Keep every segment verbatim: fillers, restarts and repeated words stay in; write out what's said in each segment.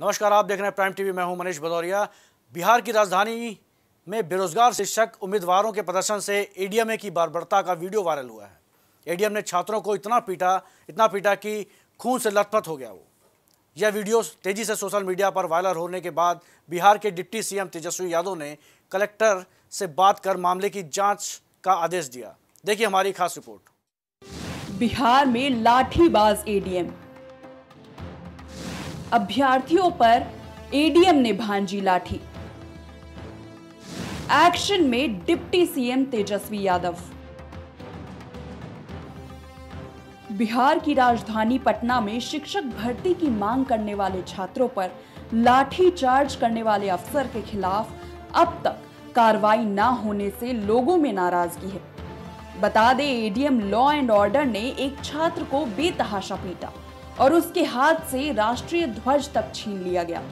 नमस्कार, आप देख रहे हैं प्राइम टीवी। मैं हूं मनीष भदौरिया। बिहार की राजधानी में बेरोजगार शिक्षक उम्मीदवारों के प्रदर्शन से एडीएमए की बर्बरता का वीडियो वायरल हुआ है। एडीएम ने छात्रों को इतना पीटा इतना पीटा कि खून से लथपथ हो गया वो। यह वीडियो तेजी से सोशल मीडिया पर वायरल होने के बाद बिहार के डिप्टी सीएम तेजस्वी यादव ने कलेक्टर से बात कर मामले की जांच का आदेश दिया। देखिए हमारी खास रिपोर्ट। बिहार में लाठीबाज एडीएम, अभ्यर्थियों पर एडीएम ने भांजी लाठी। एक्शन में डिप्टी सीएम तेजस्वी यादव। बिहार की राजधानी पटना में शिक्षक भर्ती की मांग करने वाले छात्रों पर लाठी चार्ज करने वाले अफसर के खिलाफ अब तक कार्रवाई न होने से लोगों में नाराजगी है। बता दें, एडीएम लॉ एंड ऑर्डर ने एक छात्र को बेतहाशा पीटा और उसके हाथ से राष्ट्रीय ध्वज तक छीन लिया गया।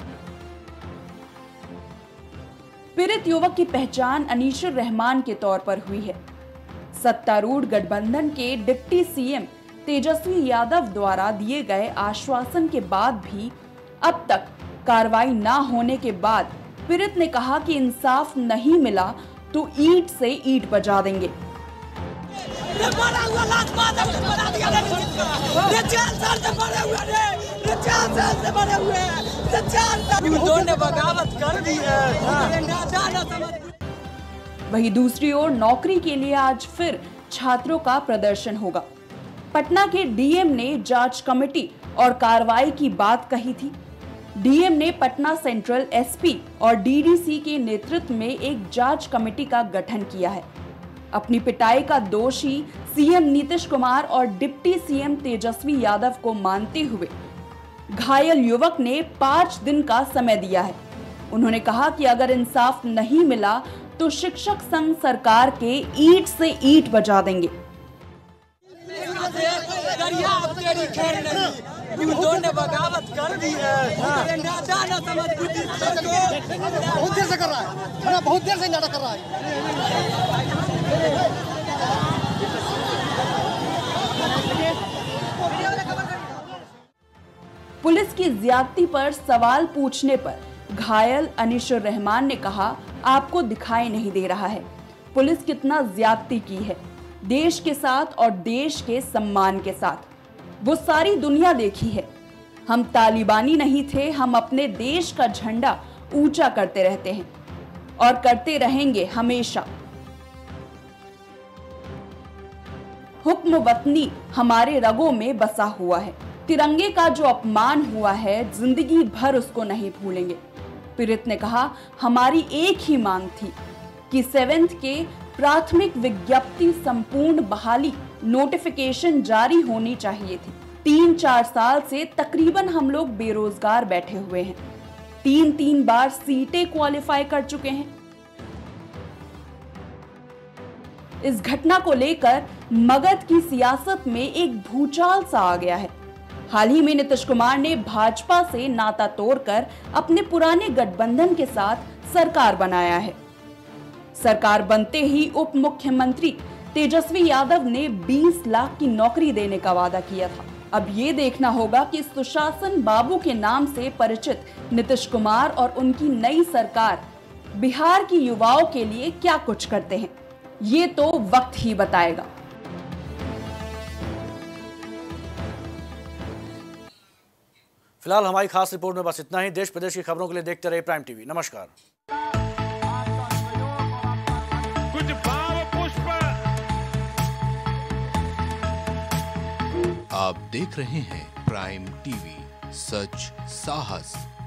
पीड़ित युवक की पहचान अनीशुर रहमान के तौर पर हुई है। सत्तारूढ़ गठबंधन के डिप्टी सीएम तेजस्वी यादव द्वारा दिए गए आश्वासन के बाद भी अब तक कार्रवाई न होने के बाद पीड़ित ने कहा कि इंसाफ नहीं मिला तो ईंट से ईंट बजा देंगे। वहीं दूसरी ओर नौकरी के लिए आज फिर छात्रों का प्रदर्शन होगा। पटना के डीएम ने जांच कमेटी और कार्रवाई की बात कही थी। डीएम ने पटना सेंट्रल एसपी और डीडीसी के नेतृत्व में एक जांच कमेटी का गठन किया है। अपनी पिटाई का दोषी सीएम नीतीश कुमार और डिप्टी सीएम तेजस्वी यादव को मानते हुए घायल युवक ने पांच दिन का समय दिया है। उन्होंने कहा कि अगर इंसाफ नहीं मिला तो शिक्षक संघ सरकार के ईंट से ईंट बजा देंगे। बगावत कर दी है। बहुत देर से कर रहा है, बहुत देर से नाटक कर रहा है। पुलिस की ज्यादती पर सवाल पूछने पर घायल अनीशुर रहमान ने कहा, आपको दिखाई नहीं दे रहा है पुलिस कितना ज्यादती की है देश के साथ और देश के सम्मान के साथ। वो सारी दुनिया देखी है। हम तालिबानी नहीं थे, हम अपने देश का झंडा ऊंचा करते रहते हैं और करते रहेंगे हमेशा। हुक्म वतनी हमारे रगों में बसा हुआ है। तिरंगे का जो अपमान हुआ है जिंदगी भर उसको नहीं भूलेंगे। पीड़ित ने कहा, हमारी एक ही मांग थी कि सेवेंथ के प्राथमिक विज्ञप्ति संपूर्ण बहाली नोटिफिकेशन जारी होनी चाहिए थी। तीन चार साल से तकरीबन हम लोग बेरोजगार बैठे हुए हैं। तीन तीन बार सीटें क्वालिफाई कर चुके हैं। इस घटना को लेकर मगध की सियासत में एक भूचाल सा आ गया है। हाल ही में नीतीश कुमार ने भाजपा से नाता तोड़कर अपने पुराने गठबंधन के साथ सरकार बनाया है। सरकार बनते ही उप मुख्यमंत्री तेजस्वी यादव ने बीस लाख की नौकरी देने का वादा किया था। अब ये देखना होगा कि सुशासन बाबू के नाम से परिचित नीतीश कुमार और उनकी नई सरकार बिहार की युवाओं के लिए क्या कुछ करते हैं, ये तो वक्त ही बताएगा। फिलहाल हमारी खास रिपोर्ट में बस इतना ही। देश प्रदेश की खबरों के लिए देखते रहिए प्राइम टीवी। नमस्कार। कुछ भाव पुष्प। आप देख रहे हैं प्राइम टीवी, सच साहस